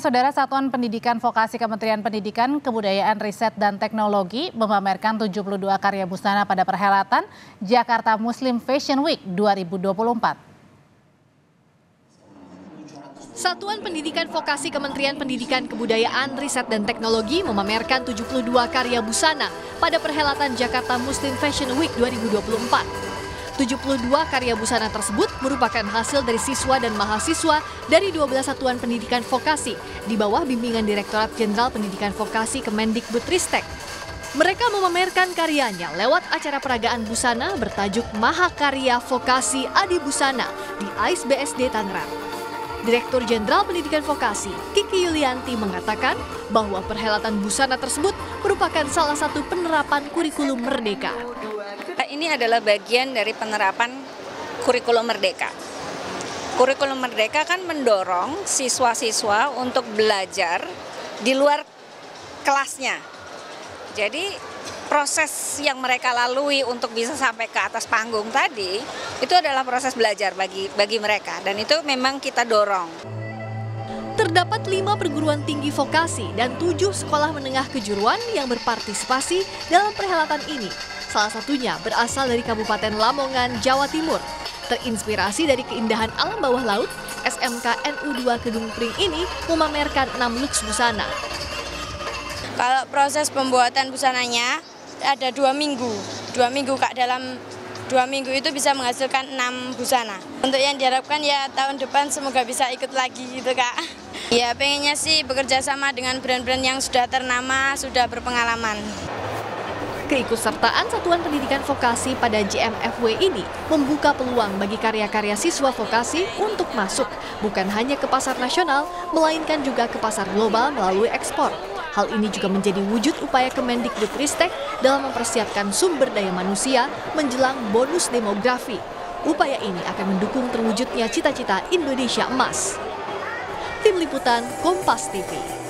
Saudara, Satuan Pendidikan Vokasi Kementerian Pendidikan, Kebudayaan, Riset, dan Teknologi memamerkan 72 karya busana pada perhelatan Jakarta Muslim Fashion Week 2024. Satuan Pendidikan Vokasi Kementerian Pendidikan, Kebudayaan, Riset, dan Teknologi memamerkan 72 karya busana pada perhelatan Jakarta Muslim Fashion Week 2024. 72 karya busana tersebut merupakan hasil dari siswa dan mahasiswa dari 12 satuan pendidikan vokasi di bawah bimbingan Direktorat Jenderal Pendidikan Vokasi Kemendikbudristek. Mereka memamerkan karyanya lewat acara peragaan busana bertajuk Mahakarya Vokasi Adi Busana di AIS BSD Tangerang. Direktur Jenderal Pendidikan Vokasi, Kiki Yulianti, mengatakan bahwa perhelatan busana tersebut merupakan salah satu penerapan kurikulum merdeka. Ini adalah bagian dari penerapan kurikulum merdeka. Kurikulum merdeka kan mendorong siswa-siswa untuk belajar di luar kelasnya. Jadi proses yang mereka lalui untuk bisa sampai ke atas panggung tadi, itu adalah proses belajar bagi mereka, dan itu memang kita dorong. Terdapat 5 perguruan tinggi vokasi dan 7 sekolah menengah kejuruan yang berpartisipasi dalam perhelatan ini. Salah satunya berasal dari Kabupaten Lamongan, Jawa Timur. Terinspirasi dari keindahan alam bawah laut, SMK NU2 Kedung Pring ini memamerkan 6 looks busana. Kalau proses pembuatan busananya ada 2 minggu. 2 minggu Kak, dalam 2 minggu itu bisa menghasilkan 6 busana. Untuk yang diharapkan ya tahun depan semoga bisa ikut lagi gitu Kak. Ya pengennya sih bekerja sama dengan brand-brand yang sudah ternama, sudah berpengalaman. Keikutsertaan Satuan Pendidikan Vokasi pada JMFW ini membuka peluang bagi karya-karya siswa vokasi untuk masuk bukan hanya ke pasar nasional, melainkan juga ke pasar global melalui ekspor. Hal ini juga menjadi wujud upaya Kemendikbudristek dalam mempersiapkan sumber daya manusia menjelang bonus demografi. Upaya ini akan mendukung terwujudnya cita-cita Indonesia Emas. Tim Liputan Kompas TV.